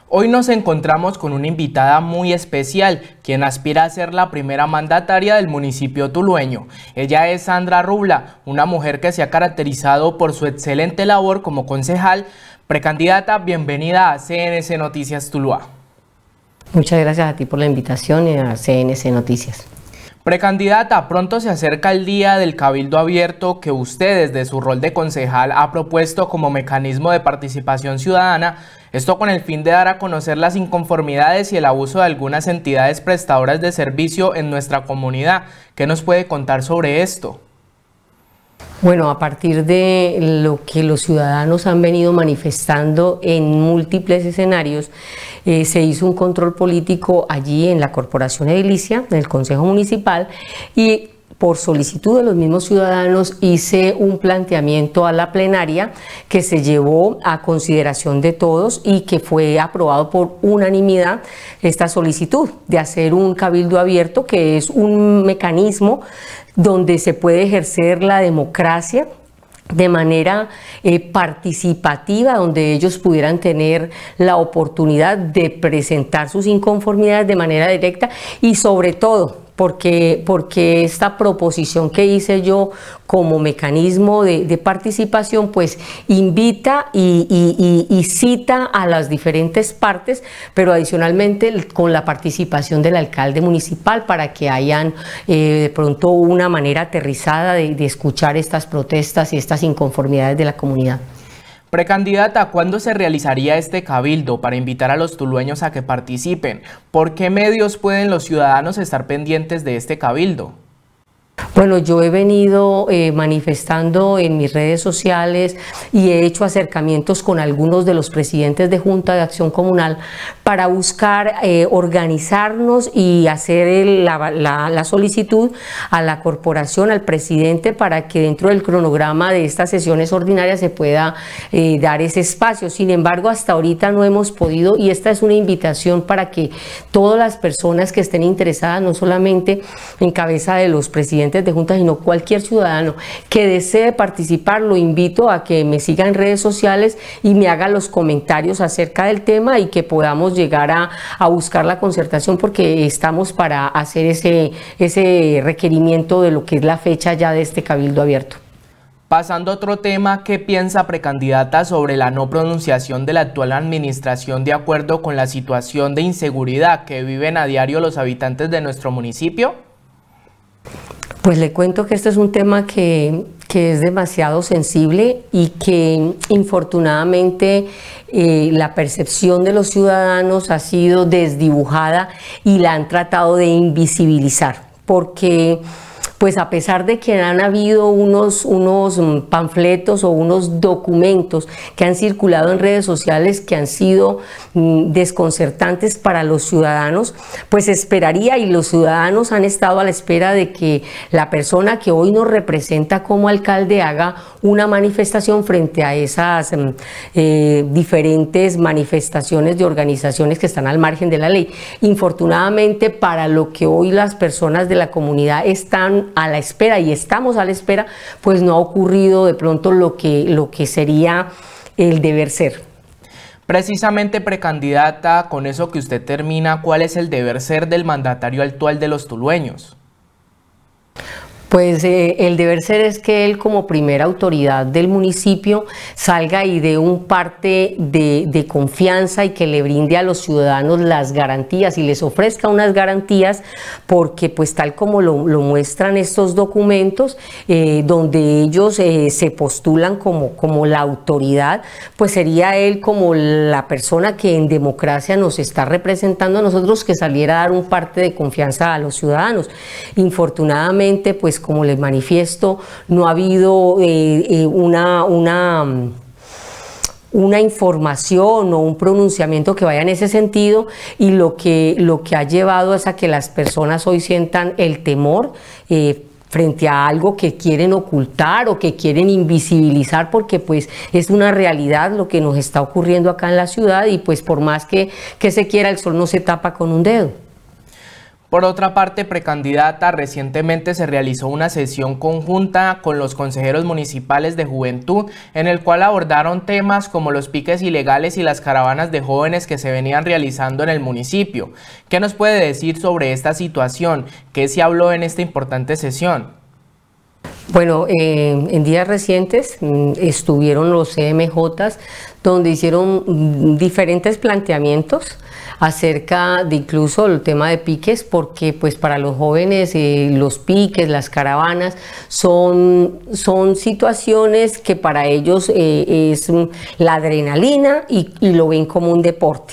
Hoy nos encontramos con una invitada muy especial, quien aspira a ser la primera mandataria del municipio tulueño. Ella es Sandra Rubla, una mujer que se ha caracterizado por su excelente labor como concejal. Precandidata, bienvenida a CNC Noticias Tuluá. Muchas gracias a ti por la invitación y a CNC Noticias. Precandidata, pronto se acerca el día del Cabildo Abierto que usted desde su rol de concejal ha propuesto como mecanismo de participación ciudadana, esto con el fin de dar a conocer las inconformidades y el abuso de algunas entidades prestadoras de servicio en nuestra comunidad. ¿Qué nos puede contar sobre esto? Bueno, a partir de lo que los ciudadanos han venido manifestando en múltiples escenarios, se hizo un control político allí en la Corporación Edilicia, en el Consejo Municipal, y por solicitud de los mismos ciudadanos hice un planteamiento a la plenaria que se llevó a consideración de todos y que fue aprobado por unanimidad esta solicitud de hacer un cabildo abierto, que es un mecanismo donde se puede ejercer la democracia de manera participativa, donde ellos pudieran tener la oportunidad de presentar sus inconformidades de manera directa y sobre todo porque esta proposición que hice yo como mecanismo de participación pues invita y cita a las diferentes partes, pero adicionalmente con la participación del alcalde municipal para que hayan de pronto una manera aterrizada de escuchar estas protestas y estas inconformidades de la comunidad. Precandidata, ¿cuándo se realizaría este cabildo para invitar a los tulueños a que participen? ¿Por qué medios pueden los ciudadanos estar pendientes de este cabildo? Bueno, yo he venido manifestando en mis redes sociales y he hecho acercamientos con algunos de los presidentes de Junta de Acción Comunal para buscar organizarnos y hacer la solicitud a la corporación, al presidente, para que dentro del cronograma de estas sesiones ordinarias se pueda dar ese espacio. Sin embargo, hasta ahorita no hemos podido, y esta es una invitación para que todas las personas que estén interesadas, no solamente en cabeza de los presidentes de Junta, sino cualquier ciudadano que desee participar, lo invito a que me siga en redes sociales y me haga los comentarios acerca del tema y que podamos llegar a buscar la concertación, porque estamos para hacer ese requerimiento de lo que es la fecha ya de este cabildo abierto. Pasando a otro tema, ¿qué piensa, precandidata, sobre la no pronunciación de la actual administración de acuerdo con la situación de inseguridad que viven a diario los habitantes de nuestro municipio? Pues le cuento que este es un tema que es demasiado sensible y que infortunadamente la percepción de los ciudadanos ha sido desdibujada y la han tratado de invisibilizar, porque pues a pesar de que han habido unos panfletos o unos documentos que han circulado en redes sociales que han sido desconcertantes para los ciudadanos, pues esperaría, y los ciudadanos han estado a la espera de que la persona que hoy nos representa como alcalde haga una manifestación frente a esas diferentes manifestaciones de organizaciones que están al margen de la ley. Infortunadamente, para lo que hoy las personas de la comunidad están a la espera y estamos a la espera, pues no ha ocurrido de pronto lo que sería el deber ser. Precisamente, precandidata, con eso que usted termina, ¿cuál es el deber ser del mandatario actual de los tulueños? Pues el deber ser es que él, como primera autoridad del municipio, salga y dé un parte de confianza y que le brinde a los ciudadanos las garantías y les ofrezca unas garantías, porque pues tal como lo muestran estos documentos, donde ellos se postulan como la autoridad, pues sería él como la persona que en democracia nos está representando a nosotros, que saliera a dar un parte de confianza a los ciudadanos. Infortunadamente, pues como les manifiesto, no ha habido una información o un pronunciamiento que vaya en ese sentido, y lo que ha llevado es a que las personas hoy sientan el temor frente a algo que quieren ocultar o que quieren invisibilizar, porque pues es una realidad lo que nos está ocurriendo acá en la ciudad, y pues por más que se quiera, el sol no se tapa con un dedo. Por otra parte, precandidata, recientemente se realizó una sesión conjunta con los consejeros municipales de juventud, en el cual abordaron temas como los piques ilegales y las caravanas de jóvenes que se venían realizando en el municipio. ¿Qué nos puede decir sobre esta situación? ¿Qué se habló en esta importante sesión? Bueno, en días recientes estuvieron los CMJs, donde hicieron diferentes planteamientos acerca de incluso el tema de piques, porque pues para los jóvenes los piques, las caravanas son situaciones que para ellos es la adrenalina y lo ven como un deporte.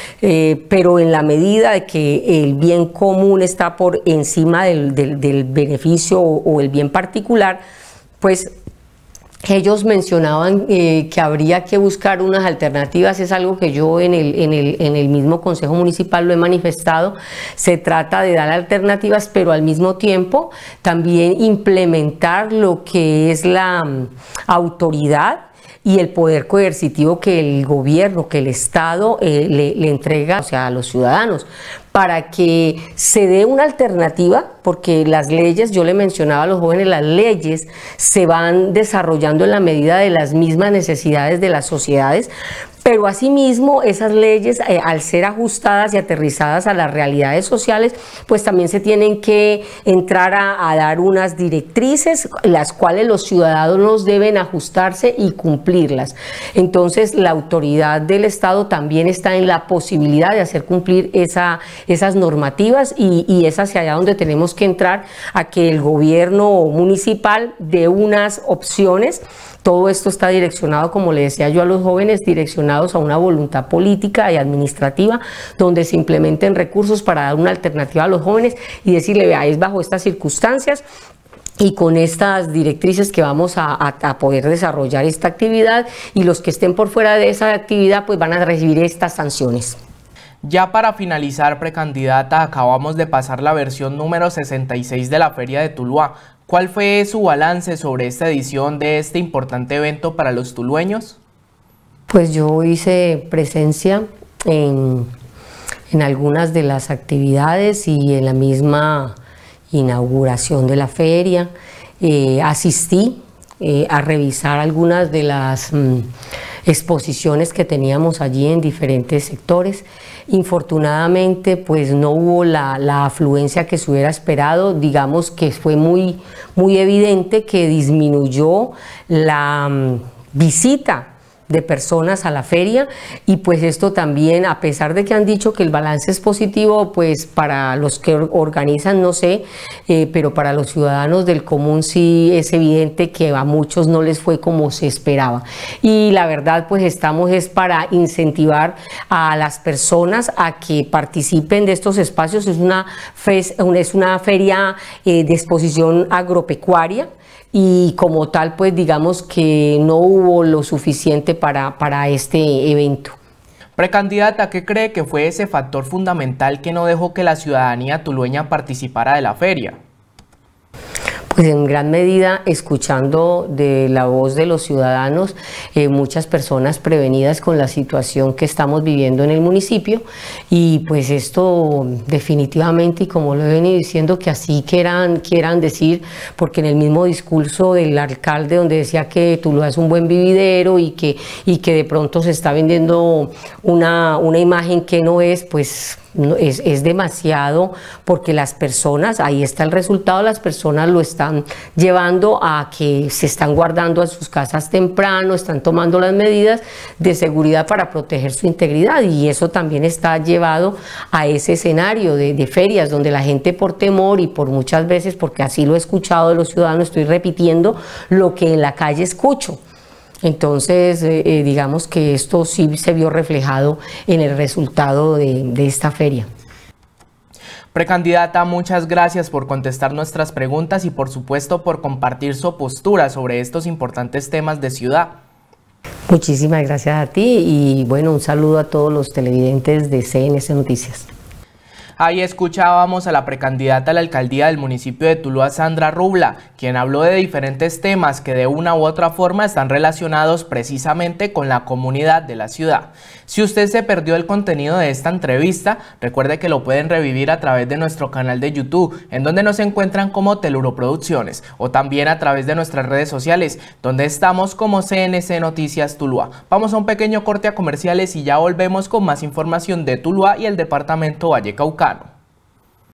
Pero en la medida de que el bien común está por encima del beneficio o el bien particular, pues ellos mencionaban que habría que buscar unas alternativas. Es algo que yo en el mismo Consejo Municipal lo he manifestado. Se trata de dar alternativas, pero al mismo tiempo también implementar lo que es la autoridad y el poder coercitivo que el gobierno, que el Estado le entrega, o sea, a los ciudadanos, para que se dé una alternativa, porque las leyes, yo le mencionaba a los jóvenes, las leyes se van desarrollando en la medida de las mismas necesidades de las sociedades, pero asimismo esas leyes, al ser ajustadas y aterrizadas a las realidades sociales, pues también se tienen que entrar a dar unas directrices, las cuales los ciudadanos deben ajustarse y cumplirlas. Entonces la autoridad del Estado también está en la posibilidad de hacer cumplir esas normativas y es hacia allá donde tenemos que entrar, a que el gobierno municipal dé unas opciones. Todo esto está direccionado, como le decía yo a los jóvenes, direccionados a una voluntad política y administrativa, donde se implementen recursos para dar una alternativa a los jóvenes y decirle, vea, es bajo estas circunstancias y con estas directrices que vamos a poder desarrollar esta actividad, y los que estén por fuera de esa actividad pues van a recibir estas sanciones. Ya para finalizar, precandidata, acabamos de pasar la versión número 66 de la Feria de Tuluá. ¿Cuál fue su balance sobre esta edición de este importante evento para los tulueños? Pues yo hice presencia en algunas de las actividades y en la misma inauguración de la feria. Asistí a revisar algunas de las exposiciones que teníamos allí en diferentes sectores. Infortunadamente pues no hubo la afluencia que se hubiera esperado. Digamos que fue muy evidente que disminuyó la visita de personas a la feria, y pues esto también, a pesar de que han dicho que el balance es positivo, pues para los que organizan no sé, pero para los ciudadanos del común sí es evidente que a muchos no les fue como se esperaba. Y la verdad pues estamos es para incentivar a las personas a que participen de estos espacios. Es una feria de exposición agropecuaria, y como tal pues digamos que no hubo lo suficiente para este evento. Precandidata, ¿qué cree que fue ese factor fundamental que no dejó que la ciudadanía tulueña participara de la feria? Pues en gran medida escuchando de la voz de los ciudadanos, muchas personas prevenidas con la situación que estamos viviendo en el municipio, y pues esto definitivamente, y como lo he venido diciendo, que así quieran decir, porque en el mismo discurso del alcalde donde decía que Tuluá es un buen vividero y que de pronto se está vendiendo una imagen que no es, pues no, es demasiado, porque las personas, ahí está el resultado, las personas lo están llevando a que se están guardando a sus casas temprano, están tomando las medidas de seguridad para proteger su integridad, y eso también está llevado a ese escenario de ferias donde la gente, por temor y por muchas veces, porque así lo he escuchado de los ciudadanos, estoy repitiendo lo que en la calle escucho. Entonces, digamos que esto sí se vio reflejado en el resultado de esta feria. Precandidata, muchas gracias por contestar nuestras preguntas y por supuesto por compartir su postura sobre estos importantes temas de ciudad. Muchísimas gracias a ti y bueno, un saludo a todos los televidentes de CNC Noticias. Ahí escuchábamos a la precandidata a la alcaldía del municipio de Tuluá, Sandra Rubla, quien habló de diferentes temas que de una u otra forma están relacionados precisamente con la comunidad de la ciudad. Si usted se perdió el contenido de esta entrevista, recuerde que lo pueden revivir a través de nuestro canal de YouTube, en donde nos encuentran como Teluro Producciones, o también a través de nuestras redes sociales, donde estamos como CNC Noticias Tuluá. Vamos a un pequeño corte a comerciales y ya volvemos con más información de Tuluá y el departamento Valle Cauca.